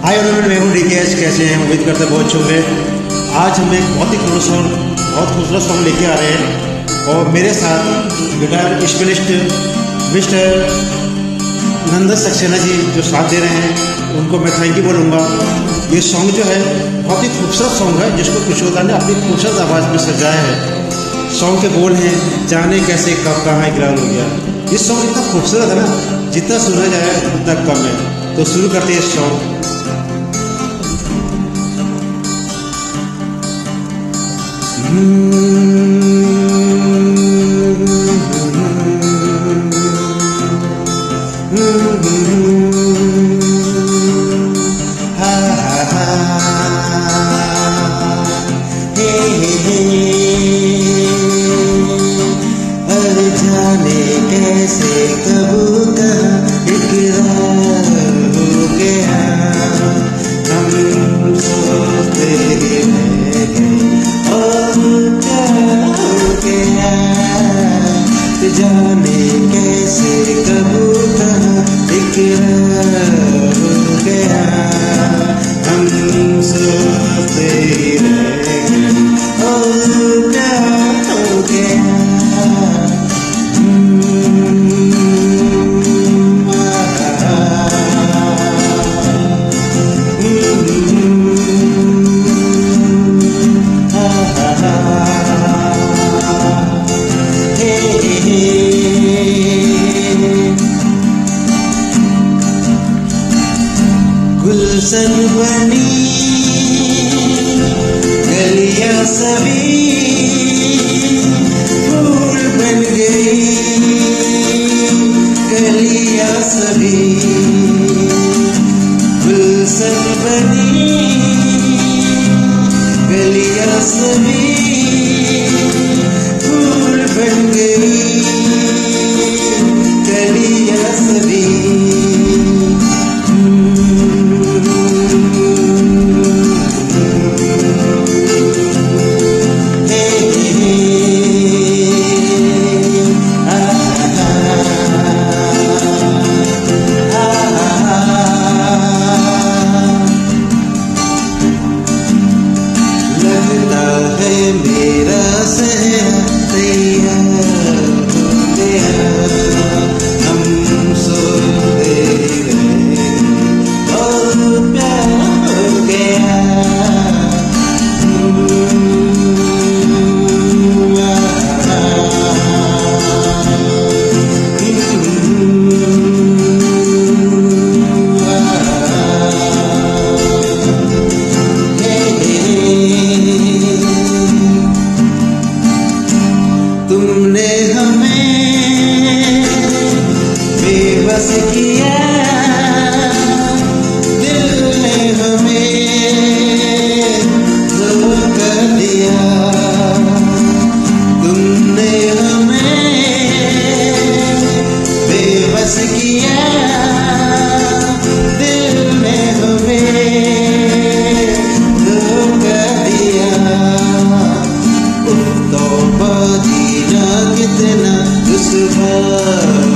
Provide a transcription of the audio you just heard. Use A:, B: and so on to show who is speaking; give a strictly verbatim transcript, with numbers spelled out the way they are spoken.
A: Hi everyone, मैं हूँ DKS. कैसे हैं? उम्मीद करते हैं बहुत अच्छे होंगे। आज हम एक बहुत ही खूबसूरत बहुत खूबसूरत सॉन्ग लेके आ रहे हैं और मेरे साथ guitar specialist mister Nandan Saxena ji जो साथ दे रहे हैं, उनको मैं थैंक यू बोलूँगा। ये सॉन्ग जो है बहुत ही खूबसूरत सॉन्ग है जिसको किशोर दा ने अपनी खूबसूरत आवाज़ में सजाया है। सॉन्ग के बोल हैं, जाने कैसे कब कहाँ इकरार हो गया। ये सॉन्ग इतना खूबसूरत है ना, जितना सुना जाए उतना कम है। तो शुरू करते हैं इस सॉन्ग।
B: जाने कैसे कब कहाँ इकरार हो गया, हम सोचते रह गए और क्या हो गया। जाने कैसे कब कहाँ इकरार हो गया, हम सोचते रह गए और क्या हो गया। गुलशन बनी गलियां सभी फूल बन गई, गलियां सभी गुलशन बनी गलियां सभी फूल बन गई, गलियां सभी। मेरा सहरा तैयार हो गया, हम सोते रहे और प्यार हो गया। तुमने हमें बेबस किया, दिल ने हमें धोखा दिया। तुमने हमें बेबस किया, दिल ने हमें धोखा दिया। तौबा दीना कितना दुश्वार